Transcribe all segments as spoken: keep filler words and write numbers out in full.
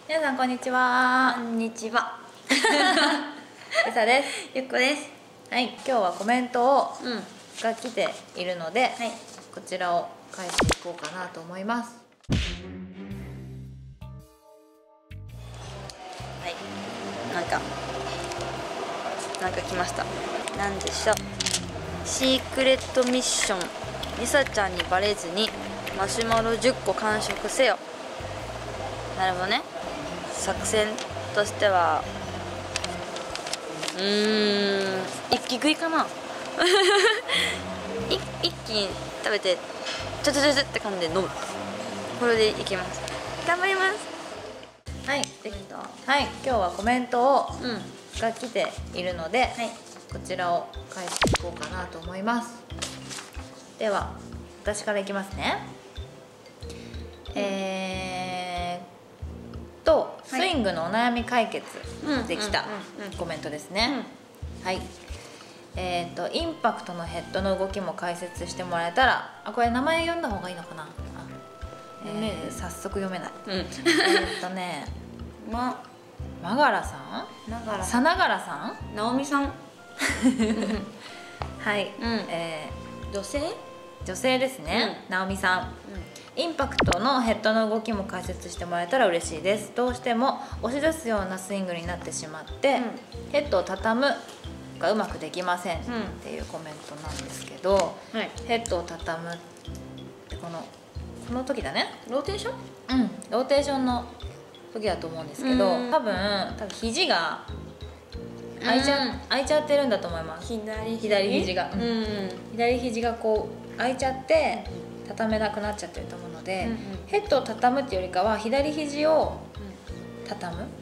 皆さんこんにちは。 こんにちは。 うさです。 ゆっこです。 はい、今日はコメントを、 うん。 が来ているので、 はい。 こちらを返していこうかなと思います。 はい。なんか、なんか来ました。なんでしょう。シークレットミッション。りさちゃんにバレずにマシュマロじゅっこ完食せよ。なるほどね。作戦としては、うーん、一気食いかな。い一気に食べてちょちょちょちょって感じで飲む。これでいきます。頑張ります。 はい、 できた。 はい、今日はコメントを、 うん。 が来ているので、 はい。 こちらを返していこうかなと思います。では私からいきますね。うん、えーと、スイングのお悩み解決できたコメントですね。はい。えーとインパクトのヘッドの動きも解説してもらえたら、あ、これ名前読んだ方がいいのかな。あ、えー、早速読めない。うん、えっとね、 ま、 マガラさん、 ながらさながらさん、 なおみさん。 はい、 うん、 えー、女性女性ですね、うん、なおみさん、うん、インパクトのヘッドの動きも解説してもらえたら嬉しいです。どうしても押し出すようなスイングになってしまって、うん、ヘッドを畳むがうまくできません、うん、っていうコメントなんですけど、はい、ヘッドを畳むってこのこの時だね、 ローテーション、 うん、ローテーションの時だと思うんですけど、多分多分肘が開いちゃ、開いちゃってるんだと思います。 左左肘が、 うんうん、 左肘がこう開いちゃって畳めなくなっちゃってると思うので、うんうん、ヘッドを畳むっていうよりかは左肘を畳む、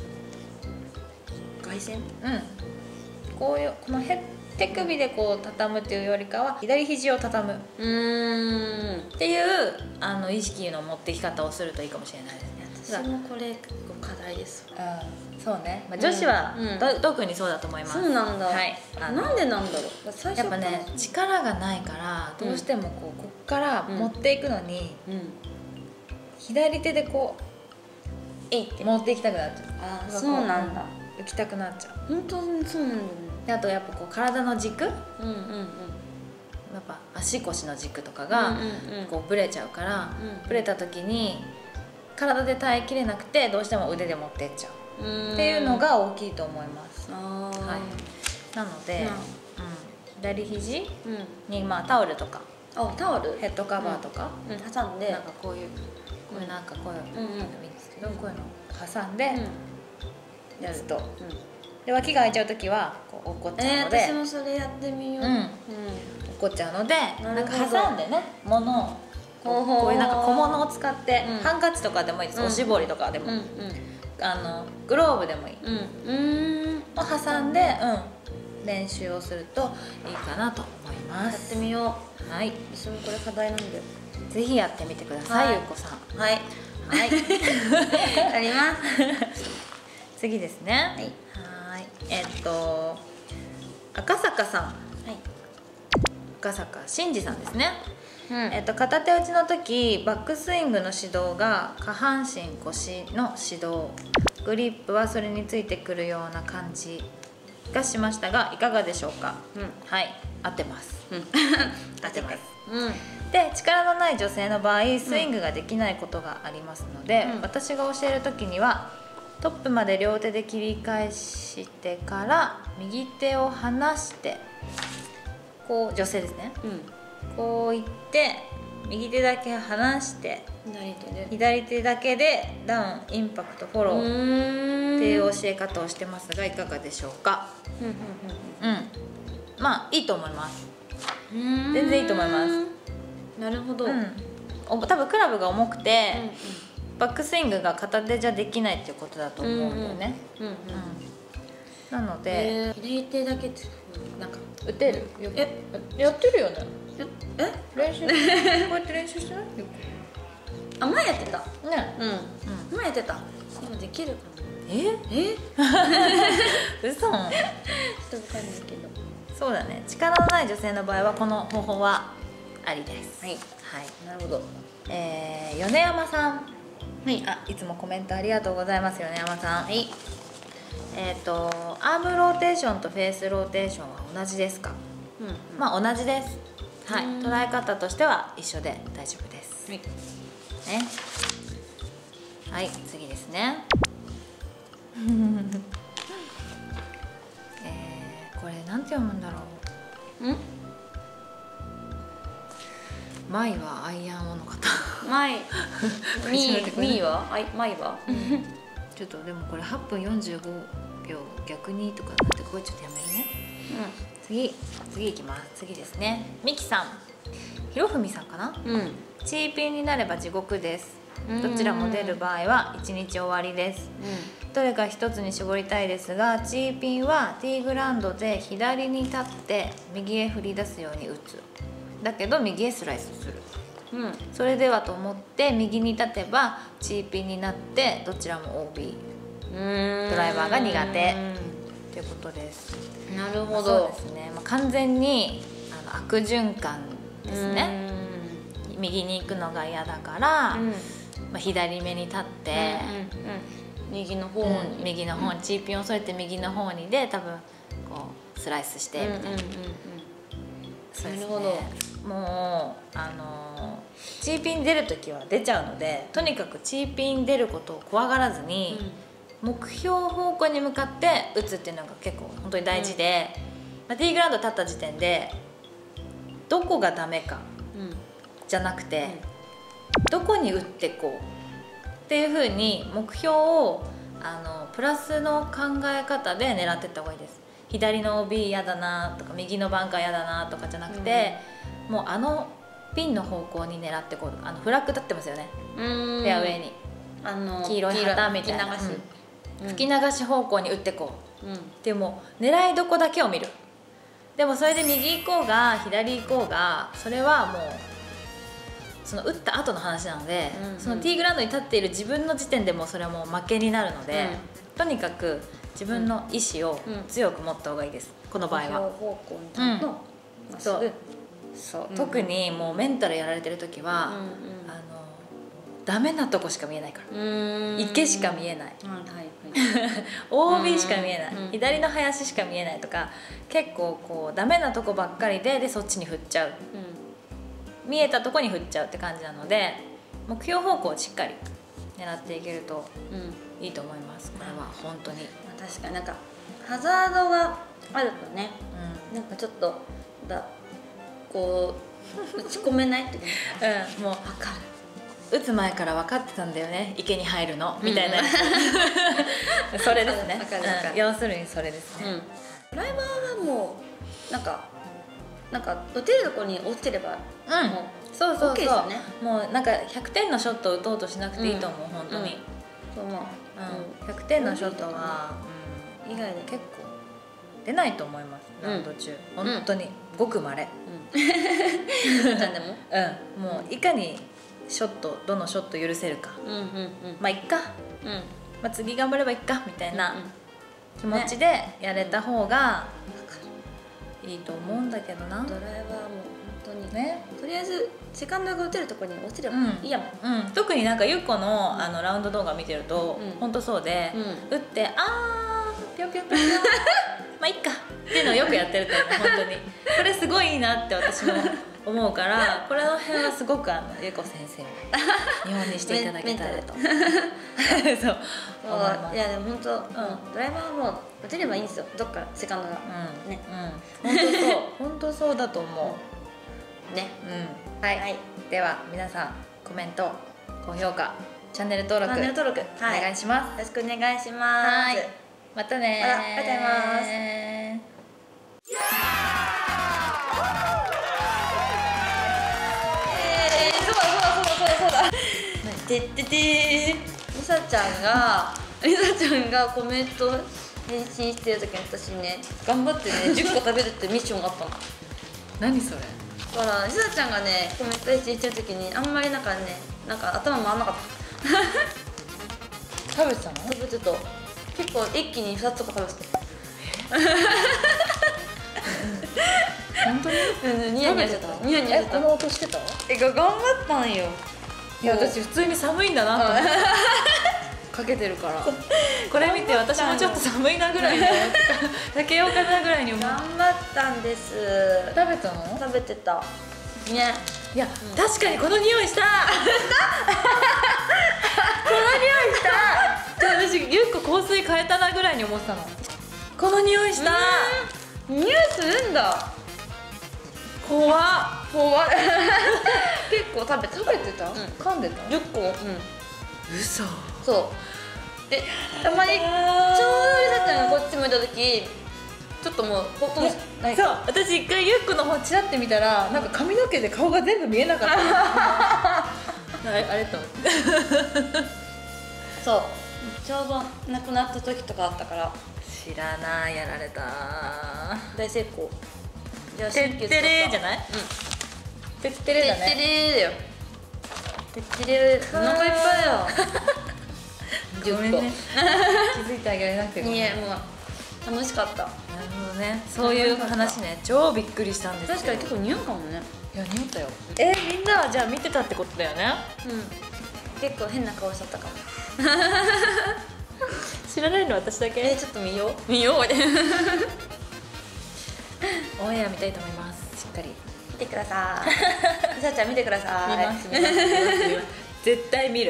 外旋、 うん、こういうこのヘ手首でこう畳むっていうよりかは左肘を畳むっていうあの意識の持ってき方をするといいかもしれないですね。 私もこれ結構課題です。 うん、そうね、まあ、女子は、うん、特にそうだと思います。 そうなんだ、はい、なんでなんだろう。 最初やっぱね、力がないからどうしてもこう、こっから持っていくのに、うんうん、左手でこうえいって持っていきたくなっちゃう。 ああ、そうなんだ。 浮きたくなっちゃう。 本当にそうなんだね。 であとやっぱこう体の軸、うんうんうん、やっぱ足腰の軸とかがこうブレちゃうから、うん、ブレた時に体で耐えきれなくてどうしても腕で持ってっちゃうっていうのが大きいと思います。あ、はい、なので、うん、左肘に、まあ、タオルとか、 あ、タオル、 ヘッドカバーとか、 うんうん、挟んで、 なんかこういうこういうなんかこういうのでもいいんですけど、こういうのを挟んでやると、うん、で脇が開いちゃう時はこう落っこっちゃうので、 えー、私もそれやってみよう、うんうん、落っこっちゃうので、なんか挟んでね、物をこういうなんか小物を使って、うん、ハンカチとかでもいいです、うん、おしぼりとかでも、うんうん、あのグローブでもいい、うん、を挟んで、うん、練習をするといいかなと思います。 やってみよう。 はい、 私もこれ課題なんでぜひやってみてください、はい、ゆうこさん。はいはいやります次ですね。はい、はいえっと赤坂さん、はい、赤坂真嗣さんですね。うん、えっと、片手打ちの時バックスイングの指導が下半身腰の指導、グリップはそれについてくるような感じがしましたがいかがでしょうか。うん、はい、合ってます、うん、合ってます、うん、で力のない女性の場合スイングができないことがありますので、うん、私が教える時にはトップまで両手で切り返してから右手を離してこう女性ですね、うん、こういって右手だけ離して左手で左手だけでダウンインパクトフォローっていう教え方をしてますがいかがでしょうか。うん、うん、まあいいと思います。全然いいと思います。 なるほど、うん、 多分クラブが重くて、うんうん、バックスイングが片手じゃできないっていうことだと思うんだよね。なので、 えー、左手だけってなんか打てる？え、やってるよね。え？練習こうやって練習してない？ あ、前やってた。ね。うん。 うん、 前やってた。今できるかな。 え？え？嘘？ちょっとわかんないけど。 そうだね。力のない女性の場合はこの方法はありです。 はい。はい。なるほど。 えー、米山さん。 はい、あ、いつもコメントありがとうございますよね、山さん。はい。えっ、ー、とアームローテーションとフェースローテーションは同じですか？うん、うん、まあ同じです。はい、捉え方としては一緒で大丈夫です。はい。ね。はい、次ですね。えー、これなんて読むんだろう。ん？マイはアイアンオの方。 マイ。ミーミーは？あいマイは？ ちょっとでもこれはっぷんよんじゅうごびょう逆にとかなってこれちょっとやめるね。うん。次次いきます。次ですね。ミキさん、ひろふみさんかな？うん。チーピンになれば地獄です。どちらも出る場合はいちにち終わりです。うん、どれか一つに絞りたいですが、チーピンはティーグラウンドで左に立って右へ振り出すように打つ。だけど右へスライスする。うん、それではと思って右に立てばチーピンになってどちらも オービー。ドライバーが苦手ということです。 なるほど。 そうですね。まあ、完全にあの悪循環ですね。右に行くのが嫌だから。うん、まあ、左目に立って、 うんうんうん、右の方に、 うん、右の方にチーピンを添えて右の方にで多分こうスライスしてみたいな。なるほど。もうあのチーピン出る時は出ちゃうので、とにかくチーピン出ることを怖がらずに、うん、目標方向に向かって打つっていうのが結構本当に大事で、うん、まあ、ティーグラウンド立った時点でどこがダメか、うん、じゃなくて、うん、どこに打ってこうっていう風に目標をあのプラスの考え方で狙っていった方がいいです。左の オービー 嫌だなとか右のバンカー嫌だなとかじゃなくて、うん、もうあのピンの方向に狙ってこうとか、あのフラッグ立ってますよね、フェアウェイにあの黄色い旗みたいな吹き流し、うん、吹き流し方向に打ってこう、うん、でも狙いどこだけを見る。でもそれで右行こうが左行こうがそれはもうその打った後の話なので、うんうん、そのティーグラウンドに立っている自分の時点でもうそれはもう負けになるので、うん、とにかく自分の意思を強く持った方がいいです、うん、この場合は。方向にの、うん、そうそう、うん、特にもうメンタルやられてる時は、うんうん、あのダメなとこしか見えないから、池しか見えない、うん、はいはい、オービー しか見えない、うん、左の林しか見えないとか、結構こうダメなとこばっかりででそっちに振っちゃう、うん、見えたとこに振っちゃうって感じなので、目標方向をしっかり狙っていけるといいと思います、これは本当に。 確かになんかハザードがあるとね、うん、なんかちょっとだこう打ち込めないってことうん、もう分かる、打つ前から分かってたんだよね、池に入るの、うん、みたいなそれですね、分かる分かる、うん、要するにそれですね、うん、 ドライバーはもうなんかなんか打てるところに落ちてれば、 うん、もうそうそうそう、OK ですよね、もうなんかひゃくてんのショットを打とうとしなくていいと思う、うん、本当に、うん、そう思う、うん、ひゃくてんのショットは、うん、以外で結構出ないと思います、ラウンド中、うん、本当にごくまれ、うん、なんでも、うん、もういかにショットどのショット許せるか、うんうんうん、まあいっか、うん、まあ、次頑張ればいっかみたいな気持ちでやれた方がいいと思うんだけどな、 ドライバーも本当にね、とりあえずセカンドが打てるところに落ちればいいやもん、 うんうん、特になんかゆっこの、あのラウンド動画見てると、うん、本当そうで、うん、打ってあーぴょんぴょんぴょんぴょんまあいっかっていうのをよくやってると思う本当にこれすごいいいなって私も思うから、これの辺はすごくあのゆうこ先生を日本にしていただけたらとそう思います。 いやでも本当、うん、ドライバーはもう打てればいいんですよ、どっかセカンドが、うん、ね、 うん、本当そう本当そうだと思うね、うん、はい、はい、では皆さんコメント高評価チャンネル登録チャンネル登録、 はい、お願いします。 よろしくお願いします。はい、 またねー。 ありがとうございます。えー、そうだそうだそうだそうだ。てっててー。りさちゃんがりさちゃんがコメント返信してる時に私ね、頑張ってねじゅっこ食べるってミッションがあったの。 何それ？ だからりさちゃんがねコメント返信してる時にあんまりなんかね、なんか頭回らなかった。 食べてたの？ 食べてた。結構一気にふたつとか食べてた。 本当に？ ニヤニヤしてた。ニヤニヤしてた。 この音してた？ え、頑張ったんよ。 いや私普通に寒いんだなと思ってかけてるからこれ見て私もちょっと寒いなぐらいの避けようかなぐらいに思う。 頑張ったんです。 食べたの？ 食べてたね。 いや、うん、確かにこの匂いしたこの匂いした私ゆっこ香水変えたなぐらいに思ってたの。この匂いした。 匂いするんだ。 怖っ怖っ結構食べて食べてた、うん、噛んでたじゅっこ。うん、 嘘。 そうでたまにちょうどりさちゃんがこっち向いた時ちょっともうほとんどない。そう私一回ゆっこの方チラって見たらなんか髪の毛で顔が全部見えなかったあれあれと思ってそうちょうど亡くなった時とかあったから知らない。やられた。 大成功。じゃあてってれーじゃない？うんてってれだね。 てってれーだよ。てってれー。お腹いっぱいよごめんね気づいてあげられなくてごめん。 いやもう楽しかった。 なるほどね。そういう話ね。超びっくりしたんですけど。 確かに結構匂うかもね。 いや匂ったよ。えみんなはじゃあ見てたってことだよね。 うん結構変な顔しちゃったかも知らないの私だけ。 えちょっと見よう見ようオンエア見たいと思います。しっかり見てくださいさあちゃん見てください。 見ます見ます見ます見ます絶対見る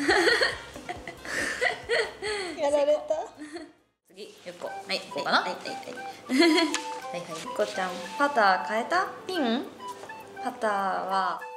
やられた。次ゆっこはい行こうかな。はいはいはいはいはい。 ゆっこちゃんパター変えた？ピンパターは